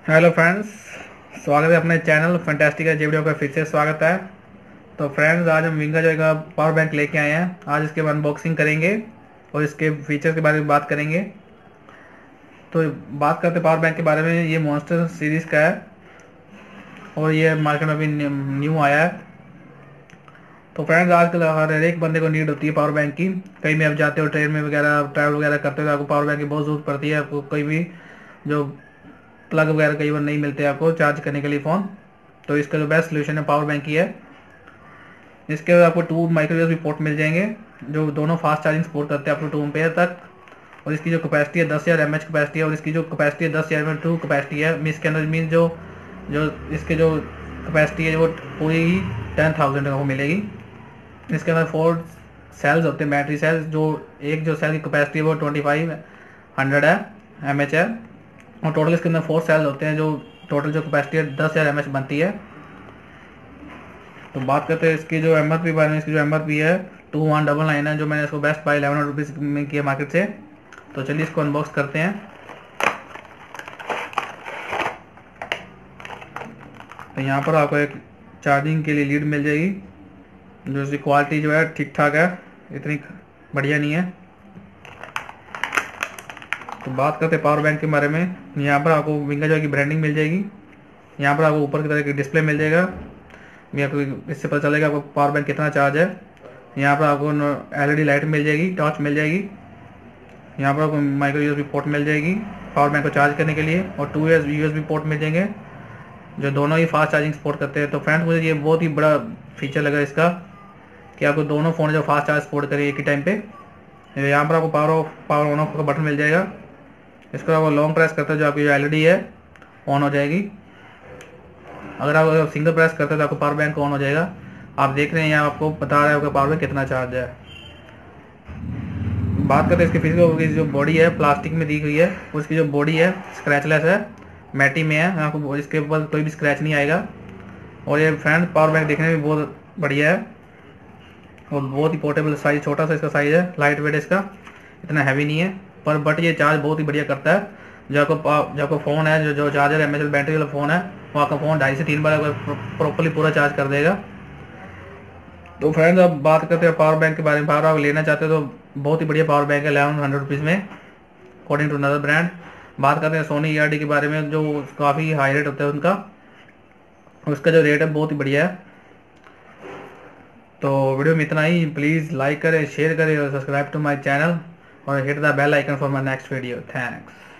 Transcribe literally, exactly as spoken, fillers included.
Hello friends, स्वागत है अपने चैनल फैंटास्टिक वीडियो का फिर से स्वागत है। तो फ्रेंड्स, आज हम विंगा जो का पावर बैंक लेके आए हैं। आज इसके अनबॉक्सिंग करेंगे और इसके फीचर्स के बारे में बात करेंगे। तो बात करते पावर बैंक के बारे में। ये मॉन्स्टर सीरीज़ का है और ये मार्केट में अभी न्यू आया है। तो फ्रेंड्स, आजकल हर एक बंदे को नीड होती है पावर बैंक की। कहीं भी आप जाते हो, ट्रेन में वगैरह ट्रैवल वगैरह करते हो, तो आपको पावर बैंक की बहुत ज़रूरत पड़ती है। आपको कोई भी जो प्लग वगैरह कई बार नहीं मिलते आपको चार्ज करने के लिए फ़ोन, तो इसका जो बेस्ट सोल्यूशन है पावर बैंक ही है। इसके बाद आपको टू माइक्रो यूएसबी पोर्ट मिल जाएंगे जो दोनों फास्ट चार्जिंग सपोर्ट करते हैं, आपको टू एम्पेयर तक। और इसकी जो कैपेसिटी है दस हज़ार एम एच कैपेसिटी है, और इसकी जो कैपेसिटी है दस हज़ार एम टू कैपेसिटी है। मीन इसके अंदर मीन जो जो इसके जो कैपेसिटी है वो पूरी ही टेन थाउजेंड को मिलेगी। इसके अंदर फोर सेल्स होते हैं, बैटरी सेल्स। जो एक जो सेल की कैपेसिटी है वो ट्वेंटी फाइव हंड्रेड है एम एच है, और टोटल इसके अंदर फोर सेल्स होते हैं। जो टोटल जो कैपेसिटी है दस हज़ार एम एच बनती है। तो बात करते हैं इसकी जो एम आर पी बारे में। इसकी जो एम आर पी है टू वन डबल नाइन है, जो मैंने इसको बेस्ट बाई इलेवन रुपीज़ में किया मार्केट से। तो चलिए इसको अनबॉक्स करते हैं। तो यहाँ पर आपको एक चार्जिंग के लिए लीड मिल जाएगी, जो इसकी क्वालिटी जो है ठीक ठाक है, इतनी बढ़िया नहीं है। तो बात करते हैं पावर बैंक के बारे में। यहाँ पर आपको विंगा जो की ब्रांडिंग मिल जाएगी। यहाँ पर आपको ऊपर की तरह की डिस्प्ले मिल जाएगा, आपको इससे पता चलेगा आपको पावर बैंक कितना चार्ज है। यहाँ पर आपको एलईडी लाइट मिल जाएगी, टॉर्च मिल जाएगी। यहाँ पर आपको माइक्रो यूएसबी पोर्ट मिल जाएगी पावर बैंक को चार्ज करने के लिए, और टू यूएसबी पोर्ट मिल जाएंगे जो दोनों ही फास्ट चार्जिंग सपोर्ट करते हैं। तो फ्रेंड्स, मुझे ये बहुत ही बड़ा फीचर लगा इसका कि आपको दोनों फ़ोन जो फास्ट चार्ज सपोर्ट करें एक ही टाइम पे। यहाँ पर आपको power off power on off का बटन मिल जाएगा। इसको आपको लॉन्ग प्रेस करते हैं जो आपकी जो एलईडी है ऑन हो जाएगी। अगर आप सिंगल प्रेस करते हैं तो आपको पावर बैंक ऑन हो जाएगा। आप देख रहे हैं यहाँ आपको बता रहा है आपका पावर बैंक कितना चार्ज है। बात करते हैं इसके फिजिकल की जो बॉडी है प्लास्टिक में दी हुई है, उसकी जो बॉडी है स्क्रैचलेस है, मैटी में है, आपको इसके ऊपर कोई भी स्क्रैच नहीं आएगा। और ये फ्रेंड पावर बैंक देखने में बहुत बढ़िया है और बहुत ही पोर्टेबल साइज, छोटा सा इसका साइज़ है, लाइट वेट इसका, इतना हैवी नहीं है, पर बट ये चार्ज बहुत ही बढ़िया करता है। जो आपको जो आपको फ़ोन है, जो जो चार्जर एम एच बैटरी वाला फ़ोन है, वो आपका फ़ोन ढाई से तीन बार प्रॉपरली पूरा चार्ज कर देगा। तो फ्रेंड्स, अब बात करते हैं पावर बैंक के बारे में। पावर आप लेना चाहते हो तो बहुत ही बढ़िया पावर बैंक है इलेवन हंड्रेड रुपीज़ में, अकॉर्डिंग टू अनदर ब्रांड। बात करते हैं सोनी ई आर डी के बारे में, जो काफ़ी हाई रेट होता है उनका, उसका जो रेट है बहुत ही बढ़िया है। तो वीडियो में इतना ही। प्लीज़ लाइक करें, शेयर करें और सब्सक्राइब टू माई चैनल और hit the bell icon for my next video. Thanks.